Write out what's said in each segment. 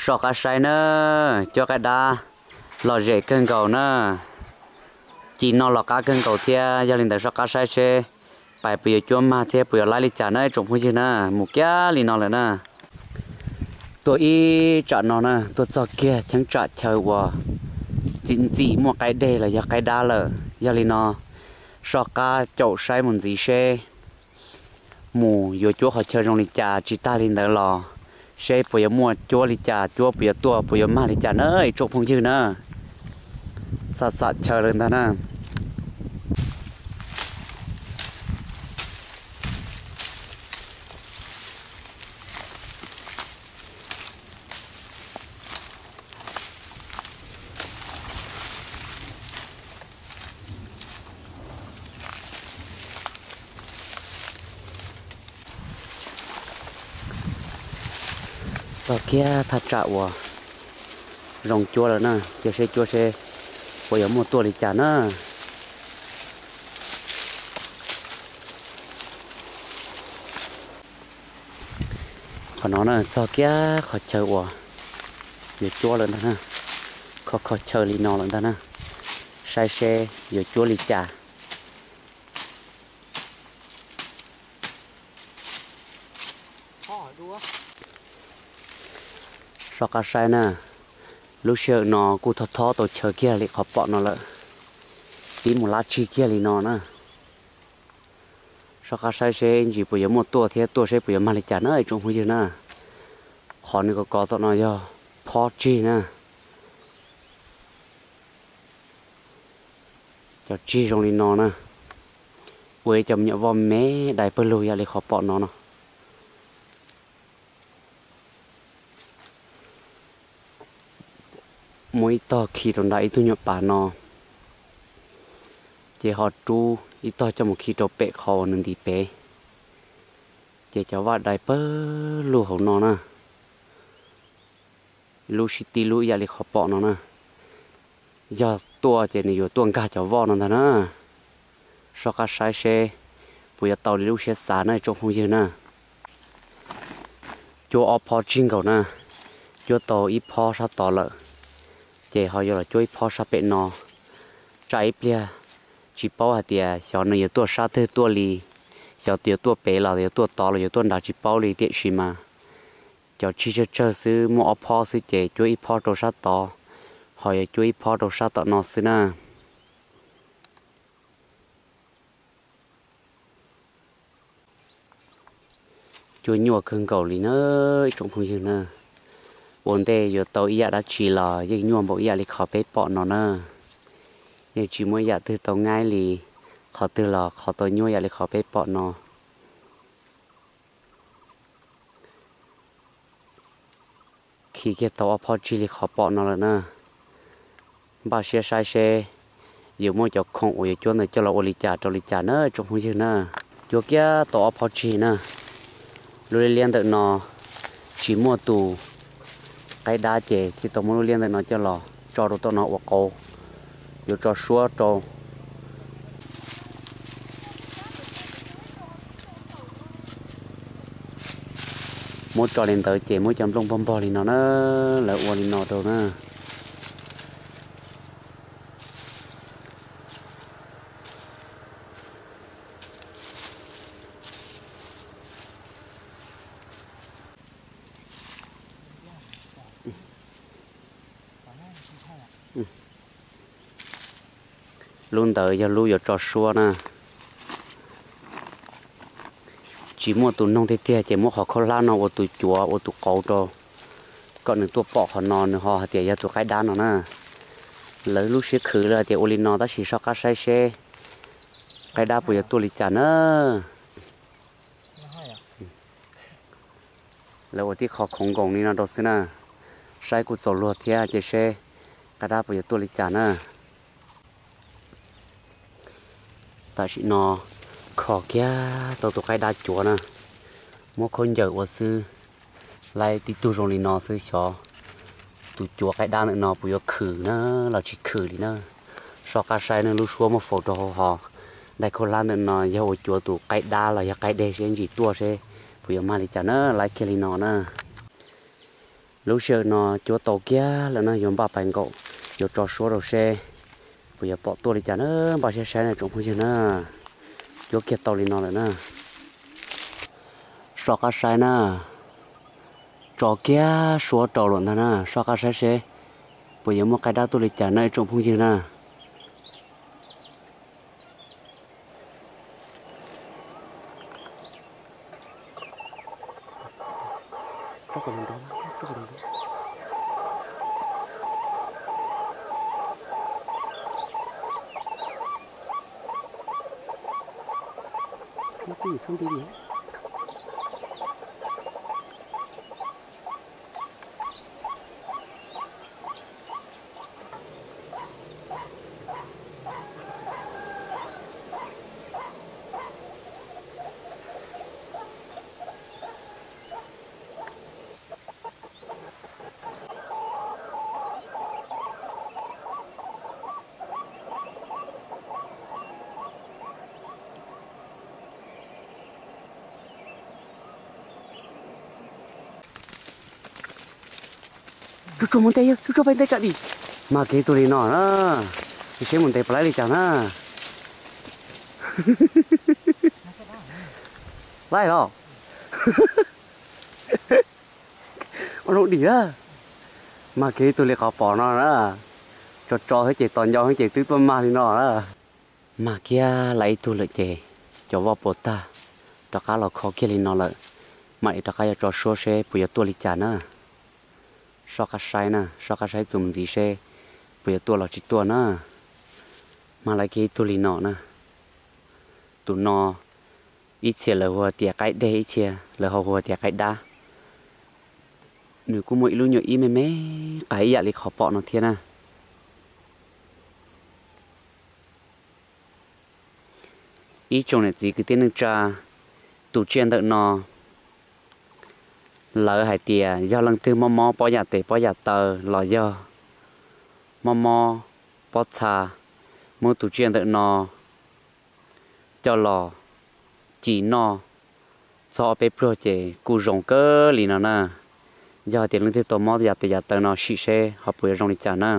sọ cá sai nữa cho cái đá lò rễ cân cầu nữa chỉ nó lò cá cân cầu thia gia đình tại sọ cá sai chơi bài bây giờ cho mà thia bây giờ lại đi trả nữa trồng không gì nữa một cái liền nó lại nữa tôi ý chọn nó nè tôi cho kia chẳng chọn chờ qua chỉ một cái đề là do cái đá là gia đình nó sọ cá chậu sai một gì xe mù vô chỗ họ chơi trong đi trả chỉ ta lên tới lò xe bây giờ mua chỗ đi trả chỗ bây giờ tua bây giờ mà đi trả nữa trộm không chứ nữa sát sát chờ lên ta nè sau kia thật trạo à rồng chua rồi nè chua xe bây giờ một tua đi trả nữa còn nó nè sau kia khó chơi à giờ chua rồi nè khó chơi đi nó rồi nè sai xe giờ chua đi trả sọ cá sai nè lúc xưa nó cú thọ tổ chờ kia lại khó bỏ nó lại tí một lá chi kia lại nó nè sọ cá sai sẽ chỉ bây giờ một tua thì tua sẽ bây giờ mà lại trả nữa ở trong khu vực nè khó này có tao nói cho phó chi nè cho chi trong đi nó nè với chấm nhựa vòm mé đại bơ lùi lại khó bỏ nó nè mỗi to khi trong đại tôi nhập bà nó chỉ họ tru ít to cho một khi trâu bẹ kho nên đi bẹ chỉ cho vào đại bơ lù hậu nó nè lù city lù ya li khó bỏ nó nè giờ tua chỉ này giờ tuồng cả cho vò nó nè sau cả sai xe bây giờ tàu lù xe xả này trong không gì nè cho ở phò chính cầu nè cho tàu ít phò sao tàu lợ chỉ họ giờ là chơi phò sao bẹ nó trái bia chỉ bao hạt tiền小呢有多沙特多里小的多白了有多大了有多大只包里点是嘛就只这是莫泡是这追泡多沙大họ也追泡多沙大nó是呢追nhiều cơn cầu li nữa trong không chừng nữa vấn đề giờ tàu ia đã chỉ là những nhiều bộ ia li khó bé bỏ nó nữa nhưng chỉ muốn giả từ tàu ngay thì khó từ là khó tàu nhua giả thì khó bé bỏ nó khi cái tàu phò chỉ thì khó bỏ nó là nè ba xe sai xe nhiều mua cho không ủi cho này cho là ủi cho li trả nữa trong không chừng nữa chỗ kia tàu phò chỉ nè lối liên tự nó chỉ mua tù cái đá chè thì tàu mua liên tự nó cho là cho đồ tàu nó ủa cầu yo cho xua cho mỗi trò lên tới chỉ mỗi chấm lông bom bò thì nó là uốn thì nó đâu nè luôn tới giờ lưu giờ trò xua nè chỉ mua tụi nông thế chỉ mua họ khó lao nó tụi chúa tụi cầu cho còn những tụi bọ họ nòn họ thì giờ tụi cái đá nó nè lấy lúc xí khử là thì olin nó ta chỉ cho cá sai xe cái đá bây giờ tụi lịch trả nữa là ởที่เขาของกงนี่นะดอกสินะใช้กุศลรัวเทียเจเช่cái đá bây giờ tụi lịch trả nữa tại chị nó khó kia tàu cái đá chúa nè một con giờ của sư lại đi tu rồi nó sư cho tu chúa cái đá nữa nó bây giờ khử nó là chỉ khử đi nó so cá sai nó lúc xuống một phổ cho họ đại con lan nữa nó giờ chúa tu cái đá là cái đề sẽ chỉ tua sẽ bây giờ mà đi chả nó lại kia nó nè lúc giờ nó chỗ tàu kia là nó dùng ba bàn gỗ chỗ trò số đầu xe bây giờ bỏ tua đi chả nữa ba xe này trồng không chừng nữa chỗ kia tàu đi nó lại nữa sao cá sai nữa trò kia số trò luôn đó nè sao cá sai xe bây giờ một cái đá tôi đi chả này trồng không chừng nữa sao còn đó sao còn đó nó tỉ xong tỉ gì chú muốn tay chú bên tay chạy đi mà cái tụi nó đó cái xe muốn tay phải đi chả na lại rồi nó đi đó mà cái tụi họ bỏ nó đó cho hết chị toàn do hết chị tứ tuần mà thì nó đó mà kia lấy tụi lại chị cho vào bột ta cho cá lò khó kia lên nó lại mà cho cá cho số xe bây giờ tụi đi chả na sao cá sai nè sao cá sai dùng gì xe bây giờ tua là chỉ tua nè mà lại cái tua lì nọ nè tụi nó ít xe là hoa tiệt cái đây ít xe là hoa tiệt cái đa nếu cũng mỗi lúc nhiều ít mấy cái dạ thì khó bỏ nó thiên à ít trong này gì cái tên cha tụi chuyện đợi nó lỡ hải tiệt do lần thứ mò bỏ nhà tệ bỏ nhà tờ lò do mò bỏ xa mua tụi chuyện đợi nó cho lò chỉ nó cho bé pro chế cú rong cơ lì nó nè giờ tiền lương thì tổ mò giờ tiền giờ nó xị xe họ bùi rong đi chả nè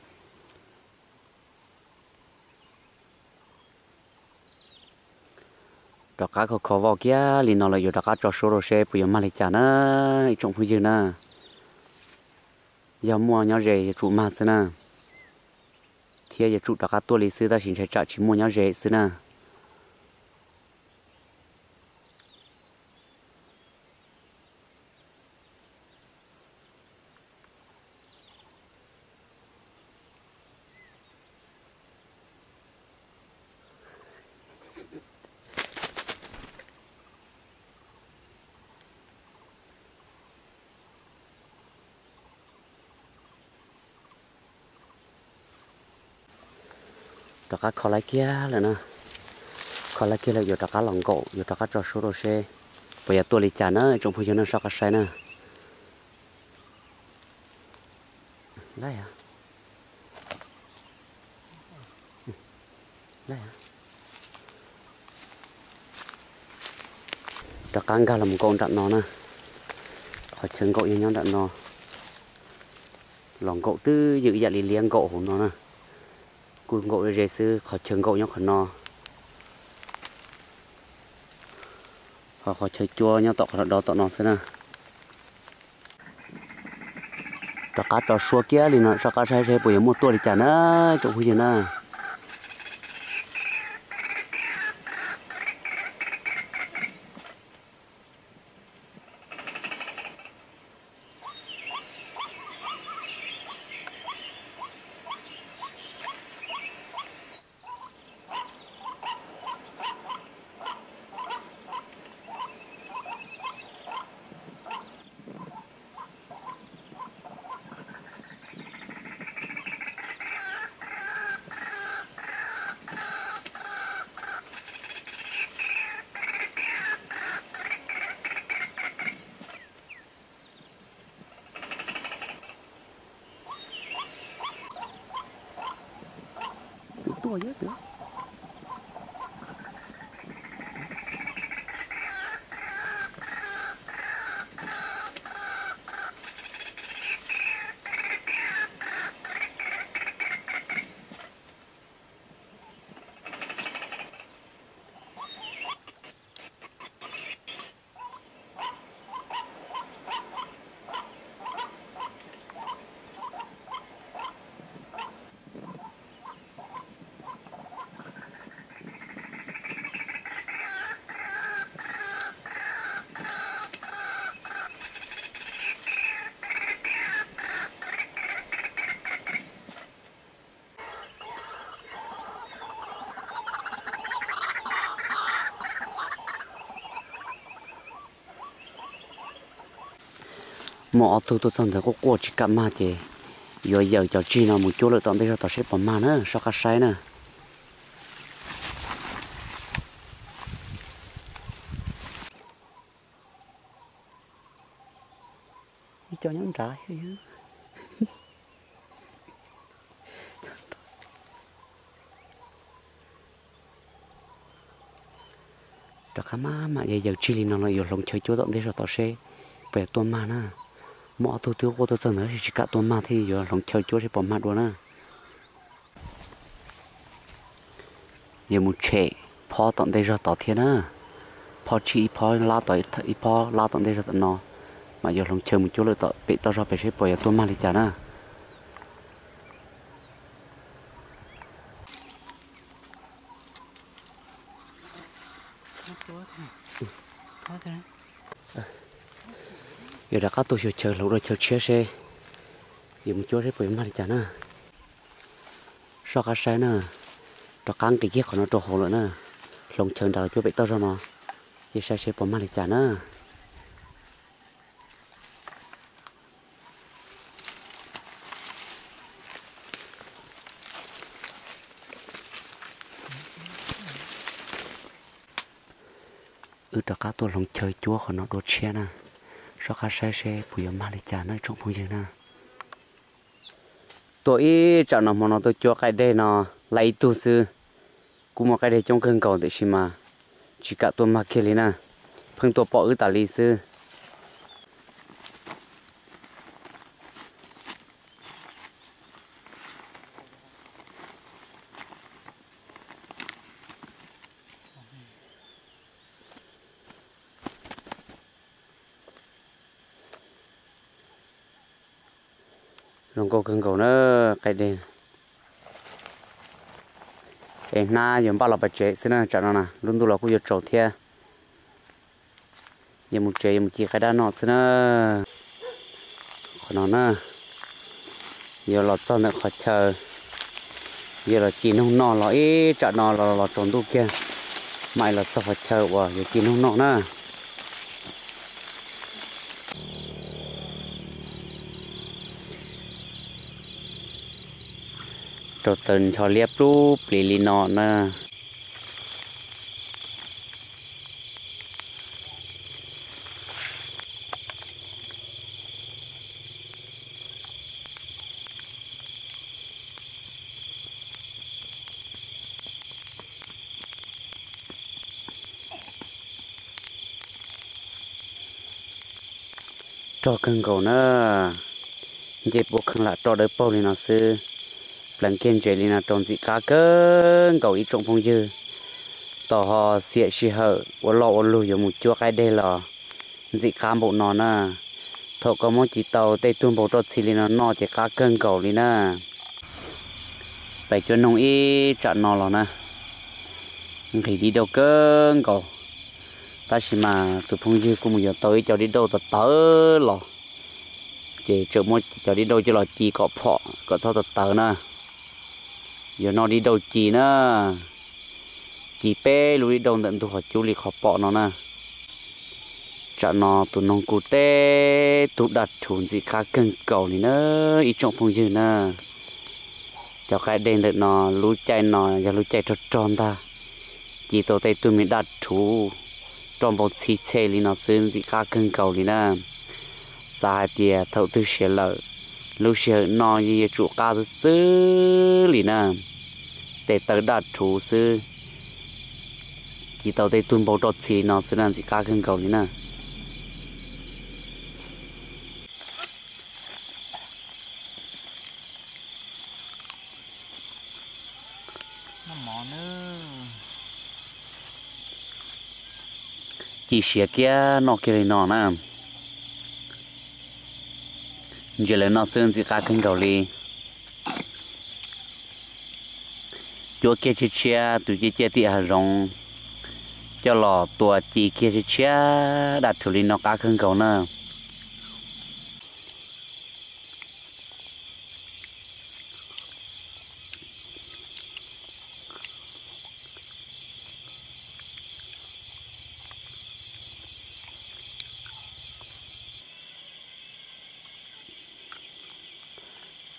đó cá khó vào kia lì nó là giờ đó cá cho số rồi xe bùi mà đi chả nè trồng phu dư nè giờ mua nhau rẻ trụ mà xí nè thì giờ trụ đó cá tua lì xí ta xin sẽ trả chỉ mua nhau rẻ xí nè đó cá khó lấy kia là nè khó lấy kia là giờ đó cá lòng gỗ giờ đó cá cho số rồi xe bây giờ tua lì chả nữa trồng phu dư nó sao cá sai nè lấy à lấy à đó cá gà làm con đạn nó nè khỏi chân gỗ như nhau đạn nó lòng gỗ tư dự dạ lì liêng gỗ của nó nè cùi gỗ để sư khỏi chân gỗ nhau khỏi nó khỏi chơi chua nhau tọt khỏi đó tọt nó xem nè đó cá trò xua kia thì nó sao cá sai sai bùi một tua thì chả nữa trộn cái gì nữa tua chứ được mỏ tôi chẳng thấy có qua chỉ cầm mà thì giờ giờ cho chi nào một chỗ lại tận đây rồi tao sẽ bỏ mà nữa sao cá sai nữa cho nhóm trái cho cá mà giờ chi nào lại giờ lòng chơi chỗ tận đây rồi tao sẽ về tuần mà nữa mỏ tôi qua tôi chẳng thấy chỉ cả tuần mà thì giờ lòng chơi chỗ sẽ bỏ mà luôn nữa giờ một trẻ phò tận đây rồi tao thiên á phò chỉ phò la tới phò la tận đây rồi tận nó mà giờ lòng chơi một chỗ lại tao bị tao ra bị sẽ bỏ giờ tuần mà đi chả nữa giờ đã có tôi chờ lâu rồi chờ chia xe giờ một chỗ sẽ bỏ mà đi chả nữa sao cá sai nữa cho cắn cái kia của nó trổ hồ nữa nè lòng chờ đã cho bị tao ra mà giờ sai sẽ bỏ mà đi chả nữa cho cá tôi lòng chơi chúa của nó đốt xe nè sao cá sai sẽ bỏ mà đi chả nữa trong phong gì nè tôi chọn nó mà nó tôi cho cái đây nó lấy tu sư cũng một cái đây trong cơn cầu để xem mà chỉ cả tôi mà kia lên nè phân tôi bỏ ở tại lý sư lòng cầu cơn cầu nó cái đây em na dùng bao lọc bạch chế xin nó chọn nó nè luôn tôi là cũng trâu thia dùng một chế một chiếc cái đá nọ xin nó còn nó nè giờ lọt cho nó khỏi chờ giờ là chỉ nông nọ là ít chọn nọ là trồng tu kia mày là cho khỏi chờ và giờ chỉ nông nọ nè trộn tần cho liệp rú lì lì nọ nè cho cân cầu nữa dẹp buộc khăn lại cho đỡ bao đi nó sư lần kiên trì đi là trồng gì cá cân cầu ít trồng phong dư tỏ họ xịa xì hở và lọ lùi ở một chỗ cái đây là gì cá bộ nó nè thọ có một chỉ tàu tây tuôn bộ trọt xì đi nó chỉ cá cân cầu đi nè phải cho nông ít chọn nó là nè thì đi đâu cân cầu ta chỉ mà từ phong dư cũng giờ tới cho đi đâu tới lò chỉ chờ một cho đi đâu cho là chỉ có phọ có thao tới nè giờ nó đi đâu chỉ nữa chỉ pe lùi đi đâu tận tụ họ chú lịch họ bỏ nó nè chọn nó tụ nông cụ tê tụ đặt chốn gì khác cần cầu này nữa ít trọng phong dư nè cho cái đèn được nó lùi chạy nó giờ lùi chạy cho tròn ta chỉ tổ tay tụi mình đặt chú trong một xí xe li nó sơn gì khác cần cầu này nè sai tiệt thầu tư xe lợ lúc xe nó gì chủ cá sư li nè để tới đặt chủ sư chỉ tàu đây tuôn bao đột xì nó sẽ làm gì cá cần cầu này nè nó mỏ nữa chỉ xe kia nó kia nó nè giờ là nó sơn gì cá cần cầu li chỗ kia chia chia tụi chia tiệt hà rong cho lò tua chỉ kia chia đặt thủ lý nó cá cần cầu nè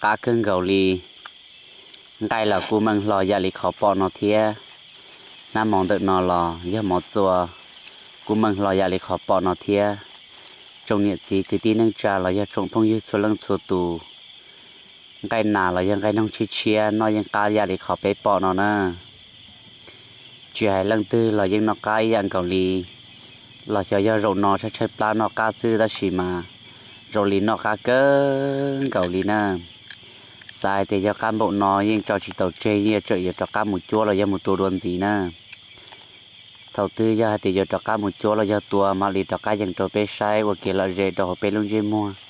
cá cưng gầu lì ngay là cú măng lò gia lì khó bỏ nó thia nam mong được nó lò giờ một chùa cú măng lò gia lì khó bỏ nó thia trong nhiệt gì cứ tin nâng trà là giờ trồng phong như số lăng số tù ngay nà là giờ ngay nông chi chia nó giờ cá gia lì khó bé bỏ nó nè chỉ hai lần tư là giờ nó cá ăn gầu lì là cho giờ rau nó sẽ chơi pla nó cá sư ta xì mà rau lì nó cá cỡ gầu lì nè sai thì cho cán bộ nó nhưng cho chỉ tàu chơi như trời cho cá một chúa là do một tua đồn gì nè đầu tư ra thì cho cá một chúa là do tua mà lì cho cá dành cho bé sai và kia là dễ cho bé luôn dễ mua